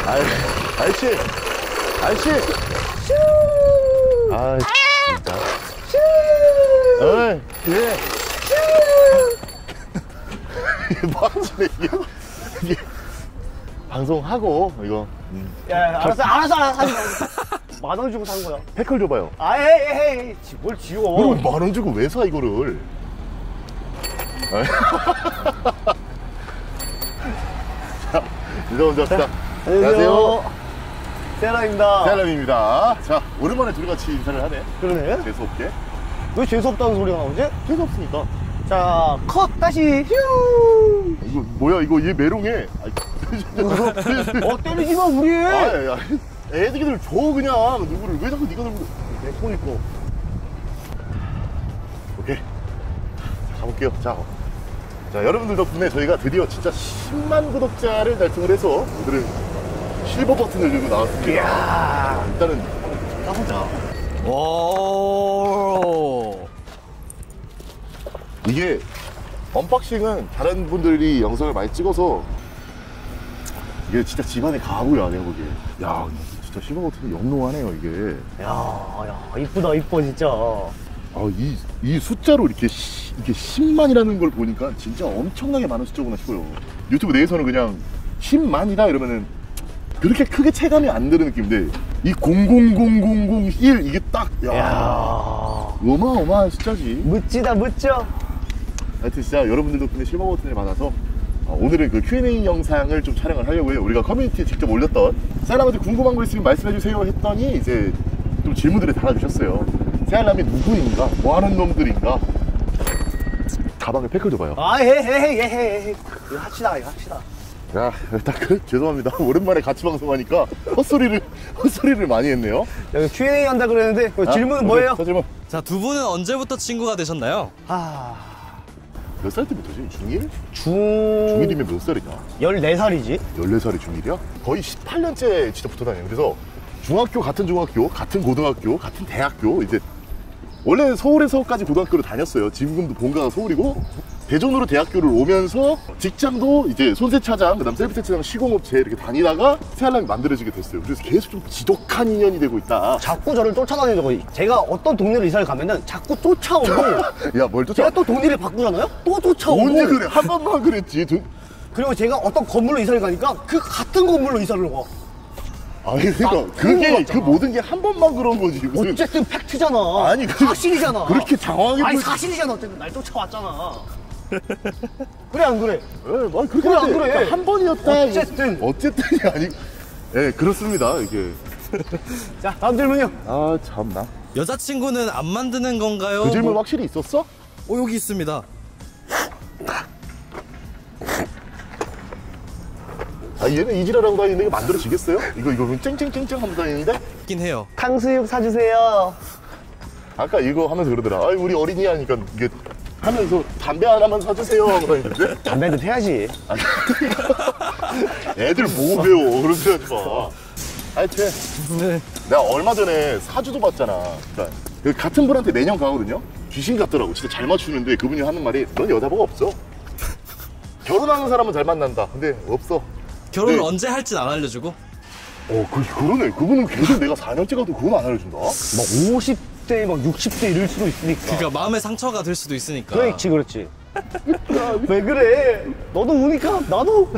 아저씨! 아저씨! 아, 진짜. 어이, 예. 이게 뭐 하시네, 이게. 방송하고, 이거. 야, 알았어. 10,000원 주고 산 거야. 태클 줘봐요. 에이. 뭘 지워. 그럼 10,000원 주고 왜 사, 이거를? 자, 인사 먼저 합시다. 안녕하세요. 세라입니다. 세알람입니다. 자, 오랜만에 둘이 같이 인사를 하네. 그러네. 재수없게. 왜 재수없다는 소리가 나오지? 재수없으니까. 자, 컷 다시 휴. 이거 뭐야, 이거 얘 메롱해. 때리지 마 우리. 야, 애들들 줘 그냥. 누구를 왜 자꾸 네가 들고. 내 거니까. 오케이. 자, 가볼게요. 자, 여러분들 덕분에 저희가 드디어 진짜 10만 구독자를 달성을 해서 오늘은 실버 버튼을 들고 나왔습니다. 이야. 일단은 까보자. 오. 이게 언박싱은 다른 분들이 영상을 많이 찍어서 이게 진짜 집안의 가구야, 내가 보기에. 야, 진짜 실버 버튼이 영롱하네요, 이게. 야, 이쁘다, 이뻐, 진짜. 이 숫자로 이게 10만이라는 걸 보니까 진짜 엄청나게 많은 숫자구나 싶어요. 유튜브 내에서는 그냥 10만이다 이러면은 그렇게 크게 체감이 안 드는 느낌인데 이 000001 이게 딱, 야, 어마어마한 숫자지. 멋지다, 멋져. 하여튼 진짜 여러분들 덕분에 실버 버튼을 받아서 오늘은 그 Q&A 영상을 좀 촬영을 하려고 해요. 우리가 커뮤니티에 직접 올렸던 세알람한테 궁금한 거 있으면 말씀해주세요 했더니 이제 좀 질문들을 달아주셨어요. 세알람이 누구인가? 뭐하는 놈들인가? 가방에 팩을 줘봐요. 헤이. 이거 합시다. 야, 일단 죄송합니다. 오랜만에 같이 방송하니까 헛소리를 많이 했네요. 여기 Q&A 한다 그랬는데 질문은 뭐예요? 질문. 자, 두 분은 언제부터 친구가 되셨나요? 몇 살 때부터지? 중1? 중... 중1이면 몇 살이냐? 14살이지? 14살이 중1이야? 거의 18년째 진짜 붙어 다녀요. 그래서 중학교, 같은 고등학교, 같은 대학교, 이제 원래 서울에서까지 고등학교를 다녔어요. 지금도 본가가 서울이고 대전으로 대학교를 오면서 직장도 이제 손세차장, 그다음 셀프세차장 시공업체 이렇게 다니다가 세알람이 만들어지게 됐어요. 그래서 계속 좀 지독한 인연이 되고 있다. 자꾸 저를 쫓아다니는 제가 어떤 동네를 이사를 가면은 자꾸 쫓아오고 야, 뭘 쫓아? 제가 또 동네를 바꾸잖아요? 또 쫓아오고. 언제 그래? 한 번만 그랬지. 그리고 제가 어떤 건물로 이사를 가니까 그 같은 건물로 이사를 가. 아니, 그러니까 그게 그 모든 게 한 번만 그런 거지. 무슨... 어쨌든 팩트잖아. 아니, 사실이잖아. 그렇게 장황하게 아니, 사실이잖아. 어쨌든 날 쫓아왔잖아. 그래 안 그래? 그렇게 그래 안 그래? 그러니까 한 번이었다. 어쨌든이 아니고. 예, 그렇습니다. 이게. 자, 다음 질문이요. 아, 참나. 여자친구는 안 만드는 건가요? 그 질문 확실히 있었어? 여기 있습니다. 얘는 이지라라고 다니는데 이거 만들어지겠어요? 이거 쨍쨍쨍쨍 하면서 다니는데? 있긴 해요. 탕수육 사주세요. 아까 이거 하면서 그러더라. 우리 어린이 하니까 이게 하면서 담배 하나만 사주세요. 그러는데 담배도 태야지. 애들 보고 배워. 그러지 마. 하여튼 네. 내가 얼마 전에 사주도 봤잖아. 그러니까 그 같은 분한테 매년 가거든요. 귀신 같더라고. 진짜 잘 맞추는데 그분이 하는 말이 넌 여자보고 없어. 결혼하는 사람은 잘 만난다. 근데 없어. 결혼을 네. 언제 할진 안 알려주고? 그러네. 그분은 계속 내가 4년째 가도 그건 안 알려준다. 막 50대, 막 60대 이럴 수도 있으니까. 그러니까 마음의 상처가 될 수도 있으니까. 그렇지. 왜 그래? 너도 우니까 나도.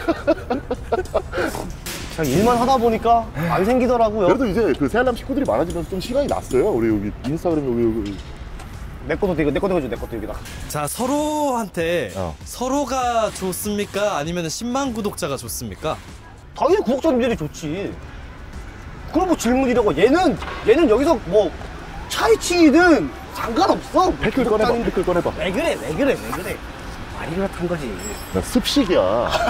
그냥 일만 하다 보니까 안 생기더라고요. 그래도 이제 그 세알람 식구들이 많아지면서 좀 시간이 났어요. 우리 여기 인스타그램에 여기. 내 것도 되고 내 것도 해줘. 내 것도 여기다. 자, 서로한테 서로가 좋습니까? 아니면 10만 구독자가 좋습니까? 당연히 구독자님들이 좋지. 그럼 뭐 질문이라고. 얘는 여기서 뭐 차이치든 상관없어. 댓글 꺼내봐. 왜 그래? 말이 그렇단 거지. 나 습식이야.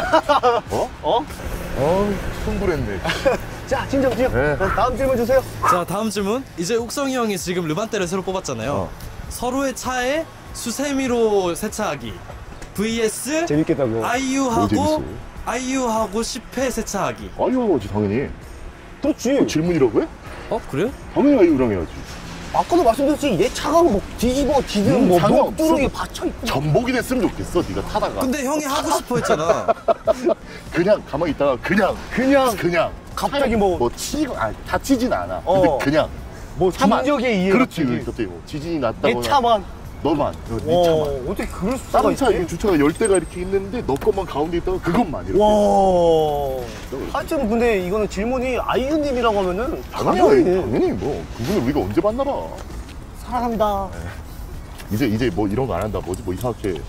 흥분했네. 자, 진정. 네. 다음 질문 주세요. 자, 다음 질문. 이제 욱성이 형이 지금 르반떼를 새로 뽑았잖아요. 서로의 차에 수세미로 세차하기 vs 재밌겠다고. 아이유하고 10회 세차하기. 아이유하고지 당연히. 그렇지. 질문이라고 해? 그래요? 당연히 아이유랑 해야지. 아까도 말씀드렸지. 얘 차가 뭐 뒤지든 뭐 상관없어. 뚜루게 받쳐있고. 전복이 됐으면 좋겠어, 네가 타다가. 근데 형이 하고 싶어 했잖아. 그냥 가만히 있다가 그냥 갑자기 뭐 치고 다치진 않아. 어. 근데 그냥 뭐 차만. 중력에 의해 그렇지. 갑자기. 갑자기 뭐 지진이 났다거나. 내 차만. 너만. 네 차만. 어떻게 그럴 수가 다른 차 있지? 이게 주차가 10대가 이렇게 있는데 너 것만 가운데 있다가 그것만 이렇게. 와. 하여튼 근데 이거는 질문이 아이유님이라고 하면은 당연히 뭐 그분을 우리가 언제 만나봐. 사랑합니다. 이제 뭐 이런 거 안 한다. 뭐지 뭐 이상하게.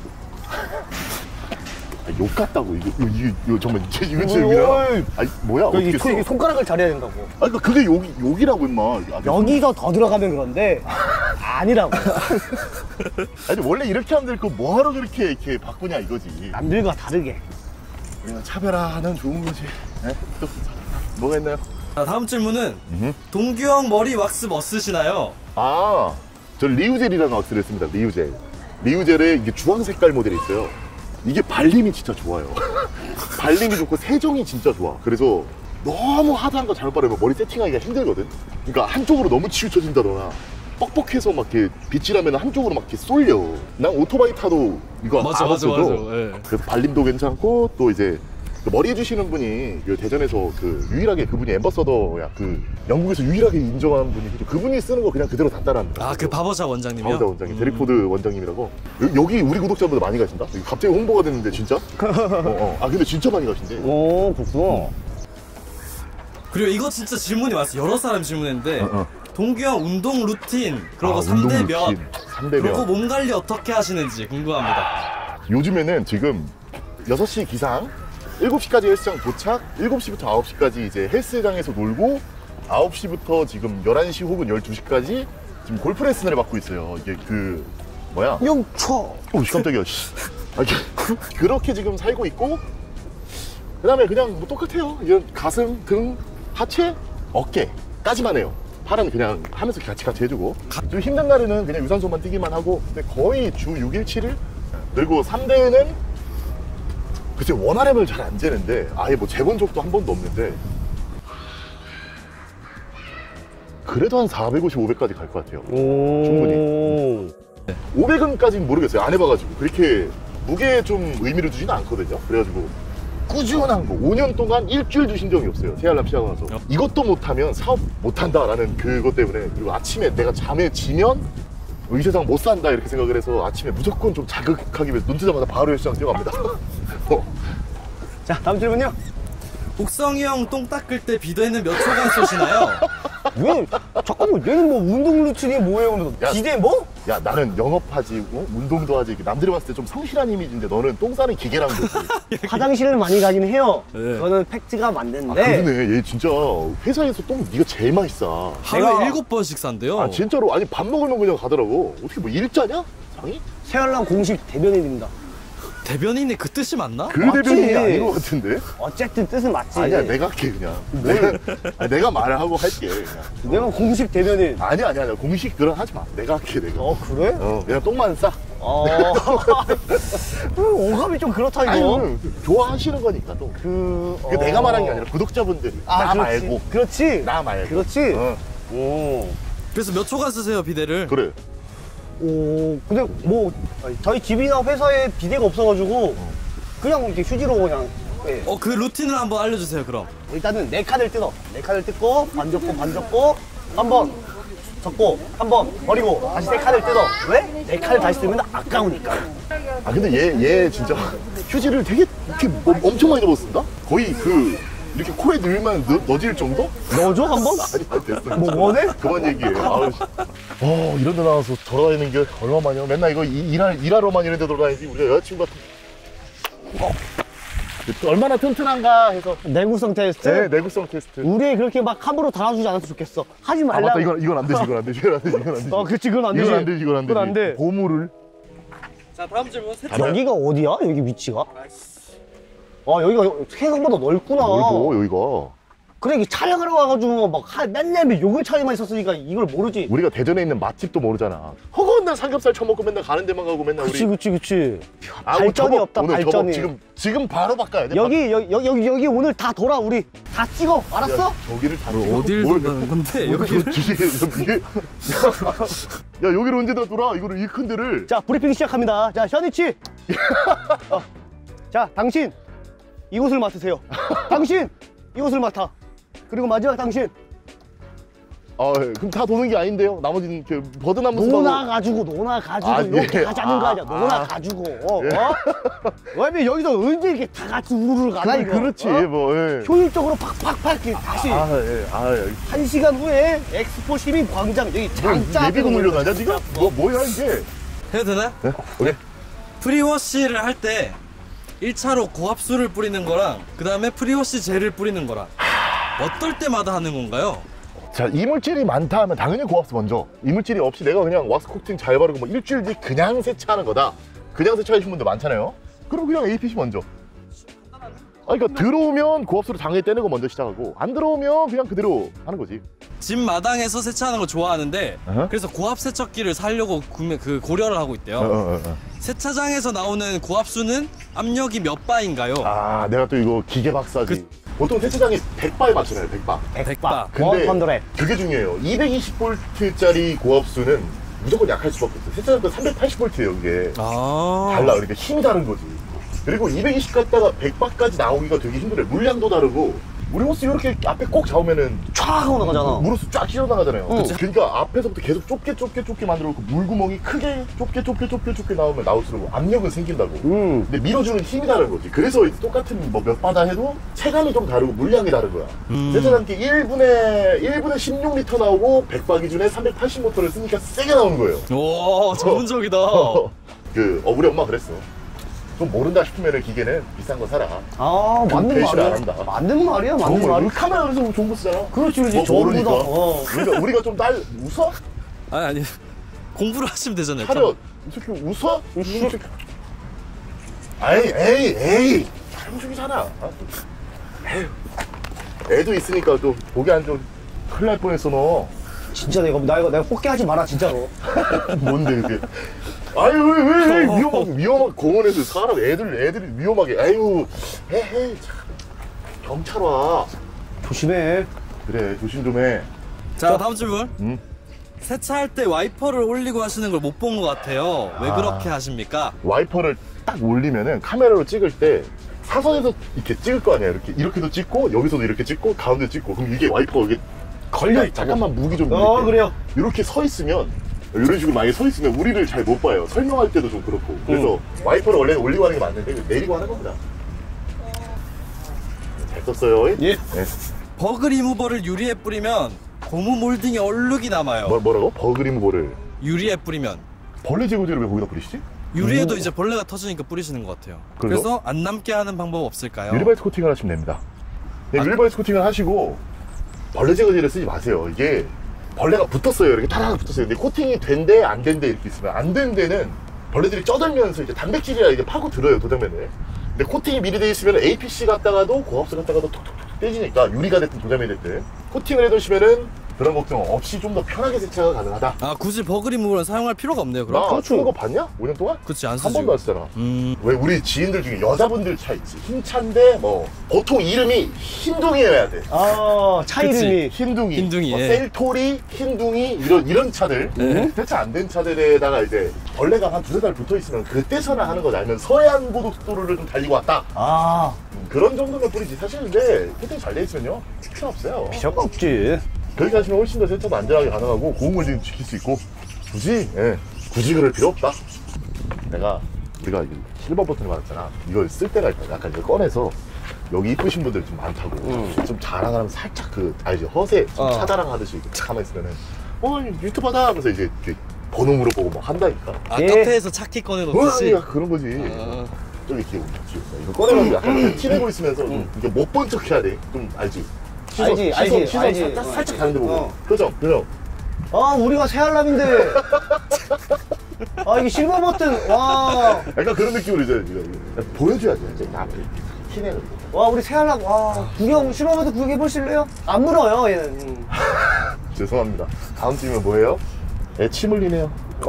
욕 같다고 이거 정말 제 이건 제 욕이야. 아니 뭐야 어떻게 써? 이게 손가락을 잘해야 된다고. 아니 그러니까 그게 욕이라고 임마. 여기서 더 들어가면 그런데 아니라고. 아니 원래 이렇게 하면 될 거 뭐하러 그렇게 이렇게 바꾸냐 이거지. 남들과 다르게. 우리가 차별화는 좋은 거지. 네? 또 뭐가 있나요? 자, 다음 질문은 동규형 머리 왁스 뭐 쓰시나요? 저 리우젤이라는 왁스를 했습니다. 리우젤에 이게 주황 색깔 모델이 있어요. 이게 발림이 진짜 좋아요. 발림이 좋고 세정이 진짜 좋아. 그래서 너무 하드한 거 잘못 바르면 머리 세팅하기가 힘들거든. 그러니까 한쪽으로 너무 치우쳐진다거나 뻑뻑해서 막 이렇게 빗질하면 한쪽으로 막 이렇게 쏠려. 난 오토바이 타도 이거 맞아. 안 없어져. 예. 그래서 발림도 괜찮고 또 이제 그 머리 해주시는 분이 그 대전에서 그 유일하게 그분이 앰버서더야. 그 영국에서 유일하게 인정하는 분이 그분이 쓰는 거 그냥 그대로 다 따라합니다. 아, 그 바버샵 원장님이요? 바우자 원장님, 데릭포드 원장님이라고. 여기 우리 구독자분들 많이 가신다? 여기 갑자기 홍보가 됐는데 진짜? 아 근데 진짜 많이 가신대. 오, 그렇구나. 그리고 이거 진짜 질문이 많았어요. 여러 사람 질문했는데 동규형 운동 루틴 그리고 운동 3대 몇 루틴, 3대 그리고 몇. 몸 관리 어떻게 하시는지 궁금합니다. 요즘에는 지금 6시 기상 7시까지 헬스장 도착, 7시부터 9시까지 이제 헬스장에서 놀고 9시부터 지금 11시 혹은 12시까지 지금 골프 레슨을 받고 있어요. 이게 그 뭐야? 영초. 오, 깜짝이야. 씨. 그렇게 지금 살고 있고 그 다음에 그냥 뭐 똑같아요. 이런 가슴, 등, 하체, 어깨까지만 해요. 팔은 그냥 하면서 같이 해주고 좀 힘든 날에는 그냥 유산소만 뛰기만 하고 근데 거의 주 6일, 7일 그리고 3대는 글쎄 원RM을 잘 안 재는데 아예 뭐 재본 적도 한 번도 없는데 그래도 한 450, 500까지 갈 것 같아요. 충분히. 500은까지는 모르겠어요. 안 해봐가지고 그렇게 무게에 좀 의미를 두지는 않거든요. 그래가지고 꾸준한 거 5년 동안 일주일도 쉰 적이 없어요. 새알람 시작하고 나서 이것도 못하면 사업 못한다라는 그것 때문에. 그리고 아침에 내가 잠에 지면 이 세상 못 산다 이렇게 생각을 해서 아침에 무조건 좀 자극하기 위해서 눈 뜨자마자 바로 헬스장 뛰어갑니다. 자, 다음 질문요. 옥성이 형 똥 닦을 때 비데는 몇 초간 쏘시나요? 왜? 잠깐만, 얘는 뭐 운동 루틴이 뭐예요? 야, 기대 뭐? 야 나는 영업하지 운동도 하지 남들이 봤을 때 좀 성실한 이미지인데 너는 똥 싸는 기계라는 거지. 화장실을 많이 가긴 해요. 네. 그거는 팩트가 맞는데. 그러네. 얘 진짜 회사에서 똥 네가 제일 많이 싸. 하루에 내가- 7번씩 싼대요. 아 진짜로. 아니 밥 먹으면 그냥 가더라고. 어떻게 뭐 일자냐? 상이? 새알람 공식 대변인입니다. 대변인이 그 뜻이 맞나? 그 맞지. 대변인이 아닌 것 같은데? 어쨌든 뜻은 맞지. 아니야 내가 할게 그냥. 내가 말을 하고 할게 그냥. 내가 공식 대변인. 아니야 공식 그런 하지 마. 내가 할게 내가. 그래? 그냥 똥만 싸. 오감이 좀 그렇다 이거. 아니 좋아하시는 거니까 또. 그 내가 말한 게 아니라 구독자분들이 나 그렇지. 말고 그렇지. 나 말고. 그렇지. 어, 오. 그래서 몇 초간 쓰세요 비데를? 그래. 오. 근데 뭐 저희 집이나 회사에 비데가 없어가지고 그냥 이렇게 휴지로 그냥. 예. 그 루틴을 한번 알려주세요 그럼. 일단은 네 칸을 뜯어. 네 칸을 뜯고 반 접고 한 번 접고 한 번 버리고 다시 세 칸을 뜯어. 왜? 네 칸을 다시 쓰면 아까우니까. 아 근데 얘 진짜 휴지를 되게 이렇게 엄청 많이 접었습니다. 거의 그 이렇게 코에 넣으면 넣어질 정도? 넣어줘 한 번? 아니 됐어. 뭐 원해? 그만 얘기해. 아우, 이런 데 나와서 돌아다니는 게 얼마만이야? 맨날 이거 일하러만 이런 데 돌아다니지. 우리가 여자친구 같은 얼마나 튼튼한가 해서. 내구성 테스트? 네, 내구성 테스트. 우리 그렇게 막 함부로 달아주지 않았으면 좋겠어. 하지 아 말라. 맞다. 이건 안 되지. 이건 안 되지. 그치, 그건 안 되지. 이건 안 되지. 이건 안 되지. 그건 안 돼. 보물을. 자 다음 질문 세차. 여기가 어디야? 여기 위치가? 여기가 생각보다 넓구나. 넓어 여기가. 그래, 이게 촬영하러 와가지고 막 맨날 요걸 차이만 있었으니까 이걸 모르지. 우리가 대전에 있는 맛집도 모르잖아. 허건난 삼겹살 처먹고 맨날 가는 데만 가고 맨날 그치. 아, 발전이 접어. 없다, 오늘 발전이. 접어. 지금 바로 바꿔야 돼. 여기 오늘 다 돌아, 우리. 다 찍어, 알았어? 저기를 다 어딜 뭘- 돈다는 건데 뭘 여기를? 이게 야 여기를 언제 다 돌아? 이거를 이 큰 데를. 자, 브리핑 시작합니다. 자, 션이치. 자, 당신. 이곳을 맡으세요. 당신 이곳을 맡아. 그리고 마지막 당신 그럼 다 도는 게 아닌데요? 나머지는 그 버드나무 놀아가지고 이렇게 예. 하자는 거 아니야. 놀아가지고 왜냐면 여기서 언제 이렇게 다 같이 우르르 가나 이거. 그렇지 뭐. 예. 효율적으로 팍팍팍 이렇게 다시 예. 1시간 후에 엑스포 시민 광장 여기 장짜 예비군 훈련하냐 지금? 뭐야 이게? 해도 되나? 네? 오케이. 프리워시를 할 때 1차로 고압수를 뿌리는 거랑 그 다음에 프리워시 젤을 뿌리는 거랑 어떨 때마다 하는 건가요? 자, 이물질이 많다 하면 당연히 고압수 먼저. 이물질이 없이 내가 그냥 왁스 코팅 잘 바르고 뭐 일주일 뒤 그냥 세차하는 거다. 그냥 세차하시는 분들 많잖아요. 그럼 그냥 APC 먼저. 그러니까 들어오면 고압수로 당연히 떼는 거 먼저 시작하고 안 들어오면 그냥 그대로 하는 거지. 집 마당에서 세차하는 걸 좋아하는데 그래서 고압 세척기를 사려고 고려를 하고 있대요. 세차장에서 나오는 고압수는 압력이 몇 바인가요? 내가 또 이거 기계 박사지. 보통 세차장이 100바에 맞추나요, 100바. 100바. 근데 그게 중요해요. 220V짜리 고압수는 무조건 약할 수밖에 없어요. 세차장도 380V예요, 그게. 달라, 그러니까 힘이 다른 거지. 그리고 220 갔다가 100바까지 나오기가 되게 힘들어요. 물량도 다르고. 우리 호스 이렇게 앞에 꼭 잡으면은 촥 하고 나가잖아. 무릎수 쫙 찢어나가잖아요. 그러니까 앞에서부터 계속 좁게 만들어 놓고 물구멍이 크게 좁게 나오면 나올수록 압력은 생긴다고. 근데 밀어주는 힘이 다른 거지. 그래서 이제 똑같은 뭐 몇 바다 해도 체감이 좀 다르고 물량이 다른 거야. 세차장기 1분에 16리터 나오고 100바 기준에 380모터를 쓰니까 세게 나오는 거예요. 오, 전문적이다. 우리 엄마 그랬어. 좀 모른다 싶으면 기계는 비싼 거 사라. 맞는 대신 안 말이야. 한다. 맞는 말이야, 맞는 말이야. 카메라에서 좋은 거 쓰잖아. 그렇지, 뭐 좋은 거다. 우리가 좀 웃어? 아니 공부를 하시면 되잖아요. 차렷. 이 새끼 웃어? 에이. 잘못이잖아. 애도 있으니까 좀 보기 안 좋은 큰일 날 뻔했어 너. 진짜 내가 뽑게 하지 마라, 진짜로. 뭔데 그게? 아유 왜 위험하게 공원에서 사람 애들이 위험하게 에이 참 경찰 와. 조심해. 그래 조심 좀 해. 자, 다음 질문. 세차할 때 와이퍼를 올리고 하시는 걸 못 본 것 같아요. 왜 그렇게 하십니까? 와이퍼를 딱 올리면은 카메라로 찍을 때 사선에서 이렇게 찍을 거 아니야. 이렇게도 찍고 여기서도 이렇게 찍고 가운데 찍고. 그럼 이게 와이퍼가 이게 걸려. 잠깐만 무기 좀. 그래요. 이렇게 서 있으면 이런 식으로 만약에 서 있으면 우리를 잘 못 봐요. 설명할 때도 좀 그렇고. 그래서 와이퍼를 원래는 올리고 하는 게 맞는데 내리고 하는 겁니다. 잘 썼어요. 예. 네. 버그 리무버를 유리에 뿌리면 고무 몰딩에 얼룩이 남아요. 뭐라고? 버그 리무버를 유리에 뿌리면. 벌레 제거제를 왜 거기다 뿌리시지? 유리에도 이제 벌레가 터지니까 뿌리시는 것 같아요. 그래서 안 남게 하는 방법 없을까요? 유리바이스 코팅을 하시면 됩니다. 네, 유리바이스 코팅을 하시고 벌레 제거제를 쓰지 마세요. 이게 벌레가 붙었어요. 이렇게 타라락 붙었어요. 근데 코팅이 된대 안 된대 이렇게 있으면 안 된 데는 벌레들이 쪄들면서 이제 단백질이라 이게 파고 들어요 도장면에. 근데 코팅이 미리 돼 있으면 APC 갔다가도 고압수 갔다가도 톡톡톡 떼지니까 유리가 됐든 도장면이 됐든 코팅을 해두시면은 그런 걱정 없이 좀 더 편하게 세차가 가능하다. 굳이 버그 리무버를 사용할 필요가 없네요. 그럼. 나 쓰는 거 봤냐? 5년 동안? 그치, 안 한 쓰지. 번도 안 쓰잖아. 왜 우리 지인들 중에 여자분들 차 있지. 힘찬데 뭐 보통 이름이 흰둥이여야 돼. 차 그치. 이름이. 흰둥이, 뭐 예. 셀토리, 흰둥이 이런 차들. 세차 안 된 차들에다가 이제 벌레가 한 두세 달 붙어 있으면 그때서나 하는 거지. 아니면 서해안 고속도로를 좀 달리고 왔다. 그런 정도면 뿌리지. 사실 근데 코팅 잘 돼 있으면요 필요 없어요. 필요가 없지. 그렇게 하시면 훨씬 더 세차도 안전하게 가능하고 고음을 지금 지킬 수 있고 굳이 그럴 필요 없다. 우리가 이게 실버 버튼을 받았잖아. 이걸 쓸 때가 있다. 약간 이걸 꺼내서 여기 이쁘신 분들 좀 많다고 좀 자랑하면 살짝 알지? 허세 좀 차자랑 하듯이 가만히 있으면은 유튜버다 하면서 이제 이렇게 번호 물어보고 뭐 한다니까. 카페에서 차키 꺼내놓듯이. 그런 거지. 저기 이렇게 이거 꺼내가지고 약간 티내고 있으면서 좀 이게 못 본 척 해야 돼. 좀 알지? 알지. 살짝 다른데 보고. 그죠? 우리가 새알람인데. 이게 실버 버튼. 와. 약간 그런 느낌으로 이제 보여줘야지. 이제 앞에 티내는. 우리 새알람. 실버 버튼 구경해 보실래요? 안 물어요, 얘는. 죄송합니다. 다음 질문 뭐예요? 침 흘리네요.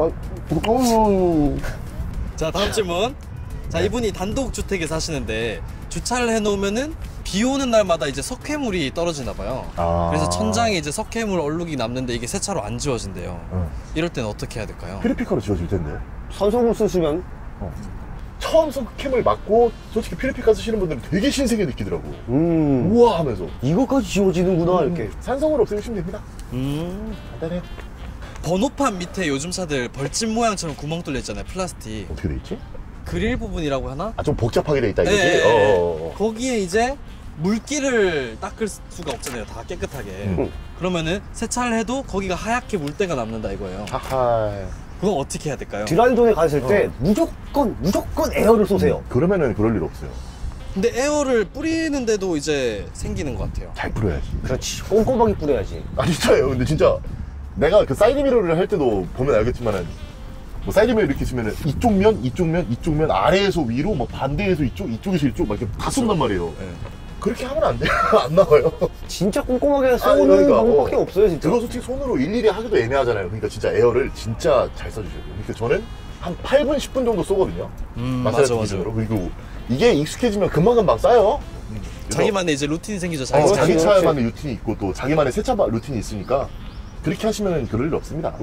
자, 다음 질문. 자, 이분이 단독주택에 사시는데 주차를 해놓으면은 비 오는 날마다 이제 석회물이 떨어지나 봐요. 그래서 천장에 이제 석회물 얼룩이 남는데 이게 세차로 안 지워진대요. 이럴 때는 어떻게 해야 될까요? 피리피카로 지워질 텐데. 산소금 쓰시면. 처음 석캠을 맞고 솔직히 필리핀 가서 쓰시는 분들은 되게 신세계 느끼더라고. 우와 하면서 이거까지 지워지는구나 이렇게. 산성을 없애주시면 됩니다. 간단해. 번호판 밑에 요즘 차들 벌집 모양처럼 구멍 뚫려 있잖아요. 플라스틱. 어떻게 돼 있지? 그릴 부분이라고 하나? 아 좀 복잡하게 돼 있다 이거지? 네. 거기에 이제 물기를 닦을 수가 없잖아요. 다 깨끗하게. 그러면은 세차를 해도 거기가 하얗게 물때가 남는다 이거예요. 하하. 그건 어떻게 해야 될까요? 드라이존에 갔을 때 무조건 에어를 쏘세요. 그러면은 그럴 일 없어요. 근데 에어를 뿌리는데도 이제 생기는 것 같아요. 잘 뿌려야지. 그렇지. 꼼꼼하게 뿌려야지. 아 진짜요. 근데 진짜 내가 그 사이드 미러를 할 때도 보면 알겠지만은 뭐 사이드 미러 이렇게 있으면은 이쪽 면 아래에서 위로 뭐 반대에서 이쪽에서 이쪽 막 이렇게 다 쏜단 말이에요. 네. 그렇게 하면 안 돼요. 안 나와요. 진짜 꼼꼼하게 쏘는 그러니까, 방법밖에 없어요 진짜. 그거 솔직히 손으로 일일이 하기도 애매하잖아요. 그러니까 진짜 에어를 진짜 잘 써주셔야 돼요. 그러니까 저는 한 8분, 10분 정도 쏘거든요. 마사지 기준으로. 그리고 이게 익숙해지면 금방금방 쌓여. 자기만의 이제 루틴이 생기죠. 자기 차만의 루틴이 있고 또 자기만의 세차 루틴이 있으니까 그렇게 하시면 그럴 일 없습니다.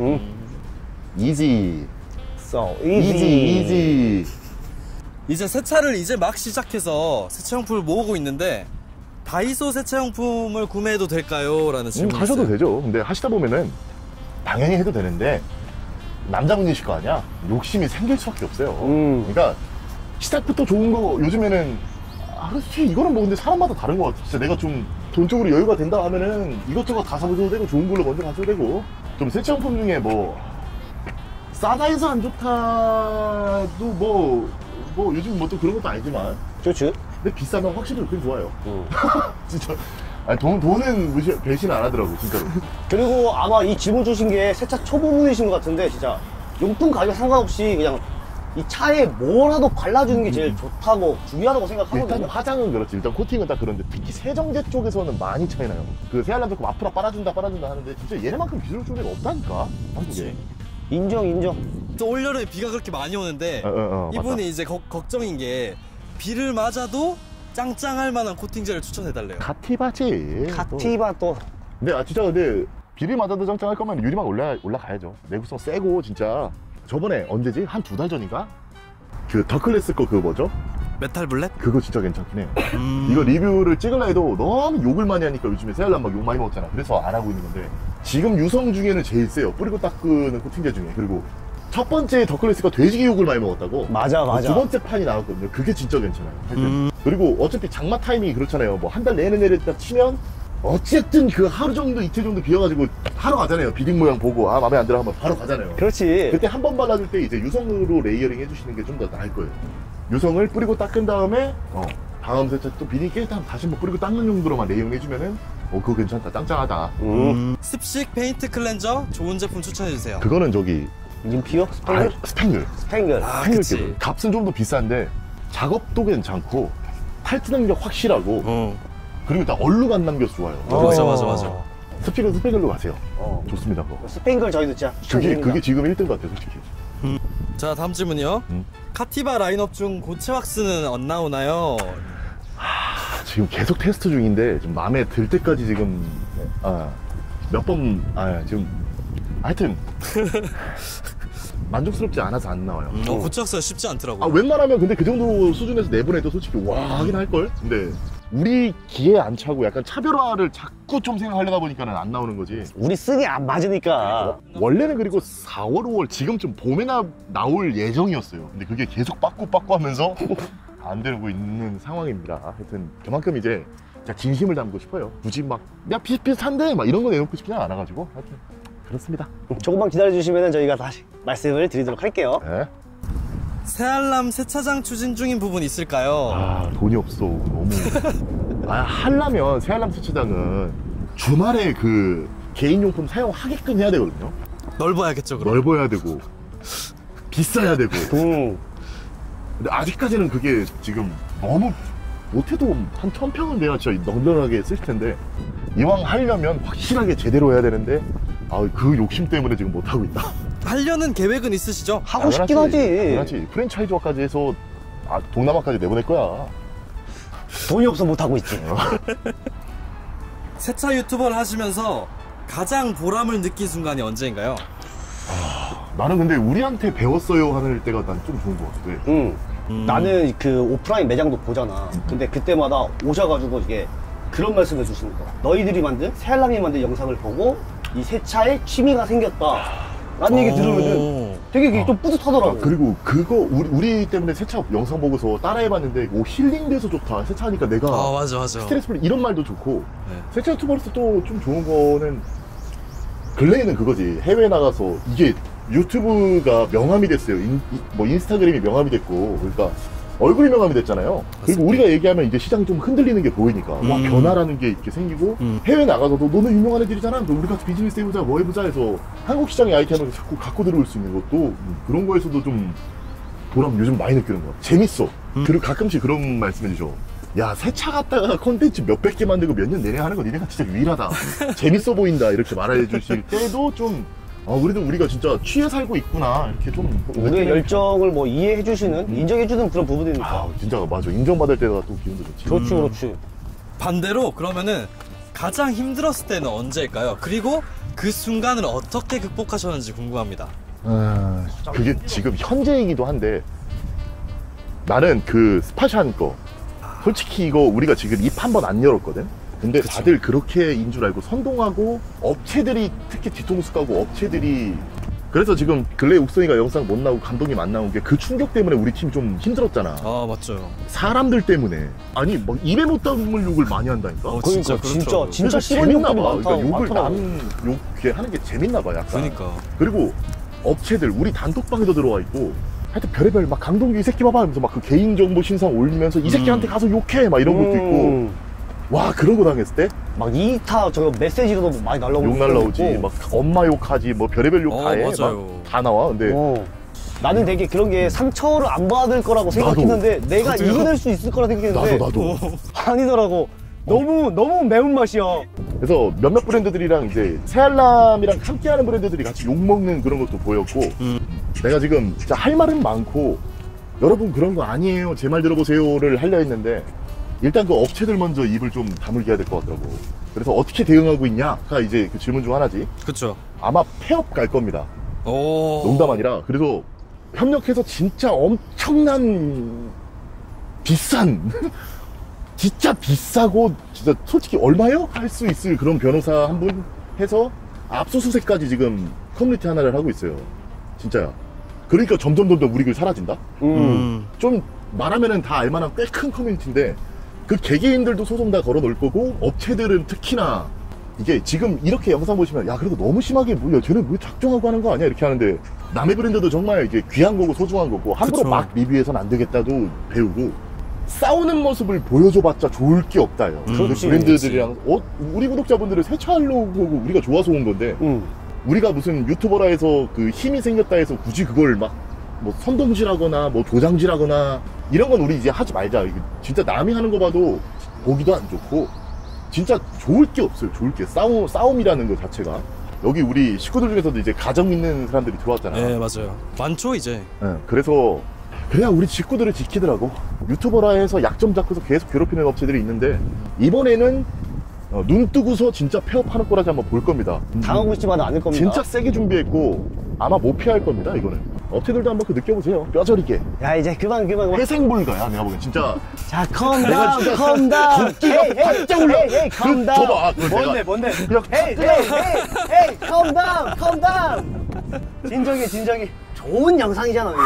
이지. So 이지. 이제 세차를 이제 막 시작해서 세차용품을 모으고 있는데 다이소 세차용품을 구매해도 될까요? 라는 질문이 하셔도 있어요. 되죠. 근데 하시다 보면은 당연히 해도 되는데 남자분이실 거 아니야? 욕심이 생길 수밖에 없어요. 그러니까 시작부터 좋은 거 요즘에는 그렇지 이거는 뭐 근데 사람마다 다른 것 같아. 진짜 내가 좀 돈적으로 여유가 된다 하면은 이것저것 다 사보셔도 되고 좋은 걸로 먼저 가셔도 되고 좀 세차용품 중에 뭐 싸다 해서 안 좋다도 뭐 요즘 뭐 또 그런 것도 아니지만 좋지. 근데 비싸면 확실히 그게 좋아요. 진짜 아니 돈은 배신 안 하더라고 진짜로. 그리고 아마 이 질문 주신 게 세차 초보분이신 것 같은데 진짜 용품 가격 상관없이 그냥 이 차에 뭐라도 발라주는 게 제일 좋다고 중요하다고 생각하거든요. 일단 화장은 그렇지. 일단 코팅은 딱 그런데 특히 세정제 쪽에서는 많이 차이 나요. 그 세알람 조금 앞으로 빨아준다 하는데 진짜 얘네만큼 기술 좋은 애가 없다니까 한국에. 인정. 또 올여름에 비가 그렇게 많이 오는데 이분이 맞다. 이제 걱정인 게 비를 맞아도 짱짱할 만한 코팅제를 추천해달래요. 카티바지. 카티바 또. 근데 진짜 근데 비를 맞아도 짱짱할 거면 유리막 올라가야죠. 내구성 세고 진짜. 저번에 언제지? 한 2달 전인가? 그 더클래스 거 그거 뭐죠? 메탈 블랙? 그거 진짜 괜찮긴 해. 이거 리뷰를 찍으려 해도 너무 욕을 많이 하니까 요즘에 세알람 막 욕 많이 먹잖아. 그래서 안 하고 있는 건데 지금 유성 중에는 제일 세요. 뿌리고 닦는 코팅제 중에. 그리고 첫 번째 더클래스가 돼지기 욕을 많이 먹었다고. 맞아. 두 번째 판이 나왔거든요. 그게 진짜 괜찮아요. 하여튼. 그리고 어차피 장마 타이밍이 그렇잖아요. 뭐 한 달 내내 딱 치면 어쨌든 그 하루 정도 이틀 정도 비어가지고 하러 가잖아요. 비딩 모양 보고 마음에 안 들어 하면 바로 가잖아요. 그렇지. 그때 한 번 발라줄 때 이제 유성으로 레이어링 해주시는 게 좀 더 나을 거예요. 유성을 뿌리고 닦은 다음에 다음 세차 또 비딩 깰 때 다시 한번 뿌리고 닦는 용도로만 레이어링 해주면은 그거 괜찮다. 짱짱하다. 습식 페인트 클렌저 좋은 제품 추천해주세요. 그거는 저기 림피어? 스팽글? 스팽글. 스팽글. 그치. 스팽글 값은 좀 더 비싼데 작업도 괜찮고 탈취 능력 확실하고 그리고 다 얼룩 안 남겨서 좋아요. 맞아. 스팽글로 가세요. 좋습니다. 그거. 스팽글 저희도 진짜 추천드립니다. 그게 지금 1등 같아요, 솔직히. 자 다음 질문이요. 카티바 라인업 중 고체 왁스는 안 나오나요? 지금 계속 테스트 중인데 좀 마음에 들 때까지 지금 몇 번 지금 하여튼 만족스럽지 않아서 안 나와요. 고체 왁스가 쉽지 않더라고요. 웬만하면 근데 그 정도 수준에서 내보내도 솔직히 와 하긴 할걸. 근데 우리 기에 안 차고 약간 차별화를 자꾸 좀 생각하려다 보니까는 안 나오는 거지. 우리 쓰기 안 맞으니까. 원래는 그리고 4월, 5월 지금쯤 봄에 나올 예정이었어요. 근데 그게 계속 빠꾸 하면서 안 되고 있는 상황입니다. 하여튼 그만큼 이제 진심을 담고 싶어요. 굳이 막 야 비슷비슷한데 막 이런 거 내놓고 싶지 않아가지고 하여튼 그렇습니다. 조금만 기다려주시면 저희가 다시 말씀을 드리도록 할게요. 네. 새알람 세차장 추진 중인 부분 있을까요? 돈이 없어. 너무. 하려면 새알람 세차장은 주말에 그 개인용품 사용하게끔 해야 되거든요. 넓어야겠죠, 그럼. 넓어야 되고 비싸야 되고. 근데 아직까지는 그게 지금 너무 못해도 한 1000평은 돼야 진짜 넉넉하게 쓰실 텐데 이왕 하려면 확실하게 제대로 해야 되는데 그 욕심 때문에 지금 못하고 있다. 하려는 계획은 있으시죠? 하고 싶긴 하지. 당연하지. 프랜차이즈화까지 해서 동남아까지 내보낼 거야. 돈이 없어 못하고 있지. 세차 유튜버를 하시면서 가장 보람을 느낀 순간이 언제인가요? 나는 근데 우리한테 배웠어요 하는 때가 난 좀 좋은 것 같아. 나는 그 오프라인 매장도 보잖아. 근데 그때마다 오셔가지고 이게 그런 말씀 해주시는 거야. 너희들이 만든 새알람이 만든 영상을 보고 이 세차에 취미가 생겼다 라는 얘기 들으면은 되게 이게 좀 뿌듯하더라고. 그리고 그거 우리 때문에 세차 영상 보고서 따라해봤는데 오 힐링돼서 좋다 세차하니까 내가 맞아. 스트레스 풀리 이런 말도 좋고 네. 세차 유튜버로서 또 좀 좋은 거는 근래에는 그거지. 해외 나가서 이게 유튜브가 명함이 됐어요. 뭐 인스타그램이 명함이 됐고 그러니까 얼굴이 명함이 됐잖아요. 그리고 우리가 얘기하면 이제 시장이 좀 흔들리는 게 보이니까 와 변화라는 게 이렇게 생기고 해외 나가서도 너는 유명한 애들이잖아. 그럼 우리 같이 비즈니스 해보자 뭐 해보자 해서 한국 시장의 아이템을 자꾸 갖고 들어올 수 있는 것도 그런 거에서도 좀 보람 요즘 많이 느끼는 거야. 재밌어. 그리고 가끔씩 그런 말씀 해주셔. 야 세차 갖다가 컨텐츠 몇백 개 만들고 몇 년 내내 하는 거 니네가 진짜 유일하다. 재밌어 보인다 이렇게 말해 주실 때도 좀 그래도 우리가 진짜 취해 살고 있구나 이렇게 좀 우리의 열정을 뭐 이해해주시는 인정해주는 그런 부분이니까. 진짜 맞아. 인정받을 때가 또 기분도 좋지. 그렇지. 반대로 그러면은 가장 힘들었을 때는 언제일까요? 그리고 그 순간을 어떻게 극복하셨는지 궁금합니다. 그게 지금 현재이기도 한데 나는 그 스파샨 거 솔직히 이거 우리가 지금 입 한 번 안 열었거든. 근데 그쵸. 다들 그렇게인 줄 알고 선동하고 업체들이 특히 뒤통수 까고 업체들이 그래서 지금 근래 욱선이가 영상 못 나오고 감독님 안 나온 게 그 충격 때문에 우리 팀이 좀 힘들었잖아. 맞죠. 사람들 때문에 아니 뭐 입에 못 담을 욕을 많이 한다니까. 진짜 그러니까 진짜 그래서 싫은 재밌나 욕들이 봐. 많다. 그러니까 욕을 많더라고. 남 욕해 하는 게 재밌나 봐 약간. 그러니까. 그리고 업체들 우리 단톡방에도 들어와 있고 하여튼 별의별 막 강동규 이 새끼 봐봐 하면서 막 그 개인정보 신상 올리면서 이 새끼한테 가서 욕해 막 이런 것도 있고 와 그런 거 당했을 때 막 2타 저거 메시지로도 많이 날라오고 욕 날라오지 막 엄마 욕하지 뭐 별의별 욕 다 해. 맞아요. 다 나와. 근데 나는 되게 그런 게 상처를 안 받을 거라고 생각했는데 내가 저도요. 이겨낼 수 있을 거라 생각했는데 나도 아니더라고. 너무 매운맛이야. 그래서 몇몇 브랜드들이랑 이제 새알람이랑 함께하는 브랜드들이 같이 욕먹는 그런 것도 보였고 내가 지금 진짜 할 말은 많고 여러분 그런 거 아니에요 제 말 들어보세요를 하려 했는데 일단 그 업체들 먼저 입을 좀 다물게 해야 될 것 같더라고. 그래서 어떻게 대응하고 있냐가 이제 그 질문 중 하나지. 그쵸. 아마 폐업 갈 겁니다. 농담 아니라. 그래서 협력해서 진짜 엄청난 비싼 진짜 비싸고 진짜 솔직히 얼마요? 할 수 있을 그런 변호사 한 분 해서 압수수색까지 지금 커뮤니티 하나를 하고 있어요. 진짜야. 그러니까 점점 우리 글 사라진다? 좀 말하면은 다 알만한 꽤 큰 커뮤니티인데 그 개개인들도 소송 다 걸어 놓을 거고 업체들은 특히나 이게 지금 이렇게 영상 보시면 야 그래도 너무 심하게 뭐야 쟤는 뭐 작정하고 하는 거 아니야 이렇게 하는데 남의 브랜드도 정말 이게 귀한 거고 소중한 거고 함부로 그쵸. 막 리뷰해서는 안 되겠다도 배우고 싸우는 모습을 보여줘봤자 좋을 게 없다요. 그렇지, 브랜드들이랑 우리 구독자분들을 세차하려고 보고 우리가 좋아서 온 건데 우리가 무슨 유튜버라 해서 그 힘이 생겼다 해서 굳이 그걸 막 뭐 선동질하거나 뭐 조장질하거나 이런 건 우리 이제 하지 말자. 이게 진짜 남이 하는 거 봐도 보기도 안 좋고 진짜 좋을 게 없어요. 좋을 게 싸움이라는 것 자체가. 여기 우리 식구들 중에서도 이제 가정 있는 사람들이 들어왔잖아. 네, 맞아요. 많죠, 이제. 네, 그래서 그래야 우리 식구들을 지키더라고. 유튜버라 해서 약점 잡고서 계속 괴롭히는 업체들이 있는데 이번에는 눈 뜨고서 진짜 폐업하는 거라지 한번 볼 겁니다. 당하고 싶지만은 않을 겁니다. 진짜 세게 준비했고 아마 못 피할 겁니다. 이거는 업체들도 한번 그 느껴보세요. 뼈저리게. 야 이제 그만. 회생불가야 내가 보기엔 진짜. 자 컴다운 헤이 컴다운. 줘봐, 그걸 뭔데 그냥 헤이 컴다운 진정해 좋은 영상이잖아 이게.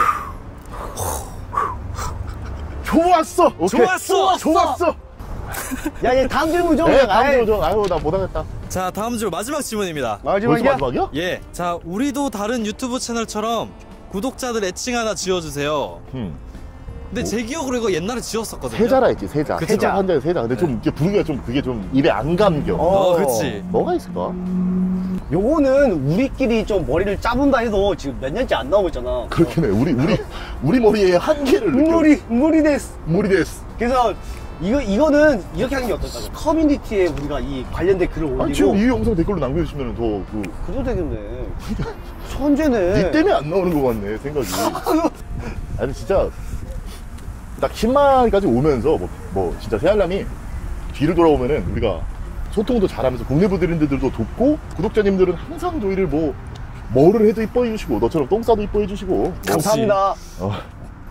좋았어. 오케이. 좋았어. 야 이제 다음 질문 좀. 네, 다음 질문 좀. 아유 나 못하겠다. 자, 다음 질문 마지막 질문입니다. 벌써 마지막이야? 예. 자, 우리도 다른 유튜브 채널처럼 구독자들 애칭 하나 지어주세요. 근데 제 기억으로 이거 옛날에 지었었거든요. 세자라 했지 세자. 그쵸. 세자 한자에 세자. 근데 좀 이게 부르기가 좀 그게 좀 입에 안 감겨. 그치. 뭐가 있을까? 요거는 우리끼리 좀 머리를 짜본다 해도 지금 몇 년째 안 나오고 있잖아. 그렇긴 해. 우리 머리의 한계를 느껴. 무리 데스. 무리데스. 그래서 이거는 이렇게 하는 게 어떨까? 커뮤니티에 우리가 이 관련된 글을 올리고. 아니 지금 이 영상 댓글로 남겨주시면 더 그래도 되겠네. 천재네. 니 때문에 안 나오는 거 같네 생각이. 아니 진짜 딱 10만까지 오면서 뭐 진짜 새알람이 뒤를 돌아오면은 우리가 소통도 잘하면서 국내 브랜드들도 돕고 구독자님들은 항상 저희를 뭐를 해도 이뻐해 주시고 너처럼 똥 싸도 이뻐해 주시고 감사합니다.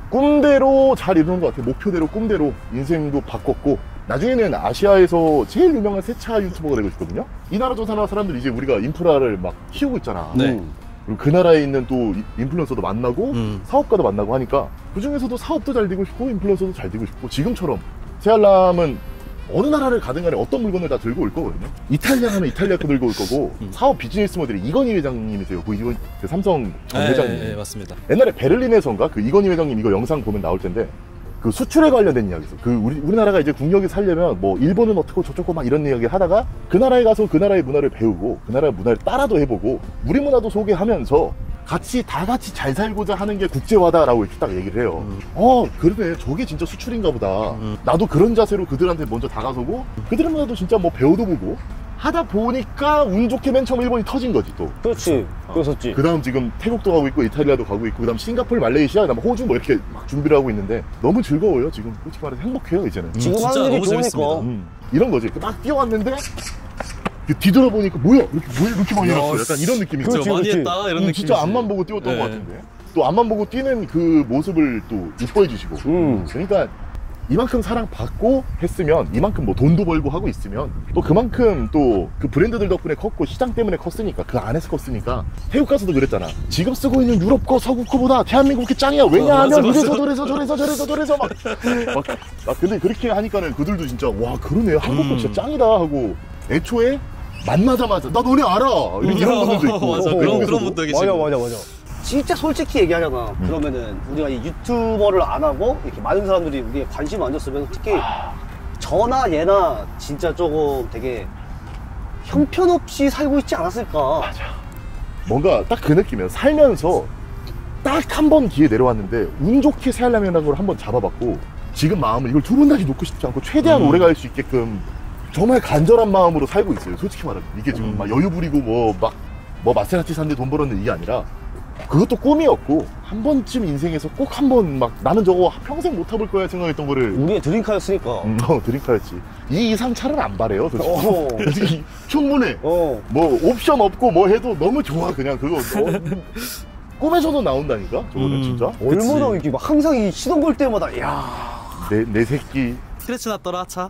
꿈대로 잘 이루는 것 같아요. 목표대로 꿈대로 인생도 바꿨고 나중에는 아시아에서 제일 유명한 세차 유튜버가 되고 싶거든요. 이 나라 저 나라 사람들이 이제 우리가 인프라를 막 키우고 있잖아. 네. 그리고 그 나라에 있는 또 인플루언서도 만나고 사업가도 만나고 하니까 그 중에서도 사업도 잘 되고 싶고 인플루언서도 잘 되고 싶고 지금처럼 새알람은 어느 나라를 가든 간에 어떤 물건을 다 들고 올 거거든요. 이탈리아 가면 이탈리아 거 들고 올 거고 사업 비즈니스 모델이 이건희 회장님이세요. 그 삼성 전 회장님. 네, 맞습니다. 옛날에 베를린에서인가 그 이건희 회장님 이거 영상 보면 나올 텐데 그 수출에 관련된 이야기죠. 그 우리나라가 이제 국력이 살려면 뭐 일본은 어떻고 저쩌고 막 이런 이야기 하다가 그 나라에 가서 그 나라의 문화를 배우고 그 나라의 문화를 따라도 해보고 우리 문화도 소개하면서 다 같이 잘 살고자 하는 게 국제화다라고 이렇게 딱 얘기를 해요. 그러네. 저게 진짜 수출인가 보다. 나도 그런 자세로 그들한테 먼저 다가서고 그들의 문화도 진짜 뭐 배워도 보고 하다 보니까 운 좋게 맨 처음 일본이 터진 거지 또. 그렇지. 그랬었지. 그 다음 지금 태국도 가고 있고 이탈리아도 가고 있고 그 다음 싱가포르, 말레이시아, 그 다음 호주 뭐 이렇게 막 준비를 하고 있는데 너무 즐거워요. 지금 솔직히 말해서 행복해요 이제는. 지금 진짜 하는 일이 너무 좋으니까. 재밌습니다. 이런 거지. 막 뛰어왔는데 뒤돌아보니까 뭐야 이렇게 많이 났어. 약간 이런 느낌이 그렇죠. 그렇지, 많이 그렇지. 했다 이런 느낌. 진짜 앞만 보고 뛰었던 네. 것 같은데 또 앞만 보고 뛰는 그 모습을 또 이뻐해 주시고 그러니까 이만큼 사랑받고 했으면 이만큼 뭐 돈도 벌고 하고 있으면 또 그만큼 또 그 브랜드들 덕분에 컸고 시장 때문에 컸으니까 그 안에서 컸으니까 태국 가서도 그랬잖아. 지금 쓰고 있는 유럽 거 서구 거보다 대한민국 게 짱이야. 왜냐하면 맞아, 맞아. 이래서 저래서 막 근데 그렇게 하니까는 그들도 진짜 와 그러네 한국 거 진짜 짱이다 하고 애초에 만나자마자 나 너네 알아 이런 분들도 있고 맞아. 그런 분도 계시고. 맞아. 진짜 솔직히 얘기하잖아. 그러면은 우리가 이 유튜버를 안 하고 이렇게 많은 사람들이 우리에 관심 안 줬으면 특히 저나 얘나 진짜 조금 되게 형편없이 살고 있지 않았을까. 맞아. 뭔가 딱 그 느낌이에요. 살면서 딱 한 번 기회 내려왔는데 운 좋게 새알라면이라는 걸 한 번 잡아봤고 지금 마음을 이걸 두 번 다시 놓고 싶지 않고 최대한 오래 갈 수 있게끔 정말 간절한 마음으로 살고 있어요. 솔직히 말하면 이게 지금 막 여유 부리고 뭐 마세라티 사는데 돈 벌었는데 이게 아니라 그것도 꿈이었고 한 번쯤 인생에서 꼭 한 번 막 나는 저거 평생 못 타볼 거야 생각했던 거를 우리의 드림카였으니까. 드림카였지. 이 이상 차를 안 바래요 어. 솔직히 충분해. 뭐 옵션 없고 뭐 해도 너무 좋아. 그냥 그거 꿈에서도 나온다니까 저거는 진짜. 얼마나 이렇게 막 항상 이 시동 걸 때마다 야 내 새끼 스크래치 났더라 차.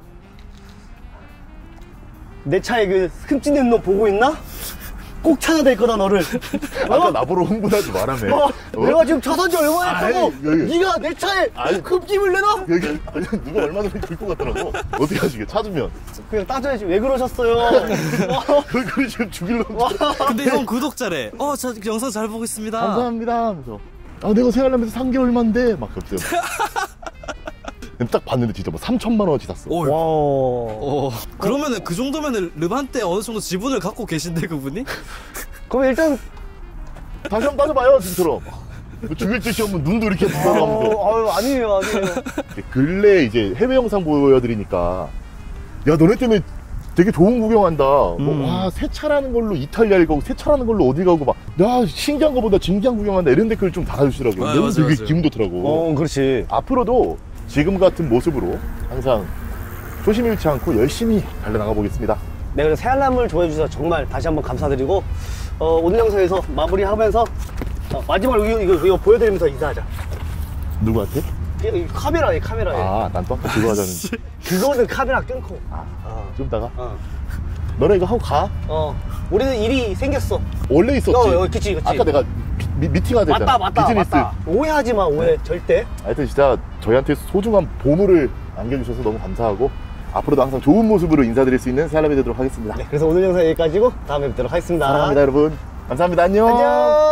내 차에 그 흠집낸 놈 보고 있나? 꼭 찾아낼 거다 너를. 아까 나보러 흥분하지 말라며. 내가 지금 자산지 얼마나 아이, 했다고 여기. 네가 내 차에 흠집을 내놔? 여기 아니, 누가 얼마나 긁것 같더라고. 어떻게 하시게 찾으면 그냥 따져야지. 왜 그러셨어요? 그걸 지금 죽이려고. 근데 형 구독자래. 저 영상 잘 보고 있습니다. 감사합니다 하면서 내가 생활하면서 3개월만데 막 그랬어요. 딱 봤는데 진짜 뭐 3천만 원어치 샀어. 와. 그러면은 그 정도면은 르반테 어느 정도 지분을 갖고 계신데 그분이? 그럼 일단 다시 한번 따져봐요 지금처럼. 뭐 죽일 듯이 하면 눈도 이렇게 부담하면서. 아니에요. 근래 이제 해외 영상 보여드리니까 야 너네 때문에 되게 좋은 구경한다. 와 세차라는 걸로 이탈리아를 가고 세차라는 걸로 어디 가고 막 야 신기한 거보다 진기한 구경한다 이런 댓글 좀 달아주시더라고요. 너무 맞아, 되게 맞아. 기분 좋더라고. 그렇지. 앞으로도 지금 같은 모습으로 항상 초심 잃지 않고 열심히 달려나가 보겠습니다. 네, 그래서 새알람을 좋아해 주셔서 정말 다시 한번 감사드리고 오늘 영상에서 마무리하면서 마지막으로 이거 보여드리면서 인사하자. 누구한테? 이 카메라에. 난 또 아까 그거 하자는. 그거는 카메라 끊고. 좀 이따가. 너네 이거 하고 가. 우리는 일이 생겼어. 원래 있었지. 그치. 아까 내가 미팅하자. 맞다. 오해하지 마, 오해. 절대. 하여튼 진짜 저희한테 소중한 보물을 안겨주셔서 너무 감사하고 앞으로도 항상 좋은 모습으로 인사드릴 수 있는 새알람이 되도록 하겠습니다. 네, 그래서 오늘 영상 여기까지고 다음에 뵙도록 하겠습니다. 사랑합니다 여러분. 감사합니다. 안녕.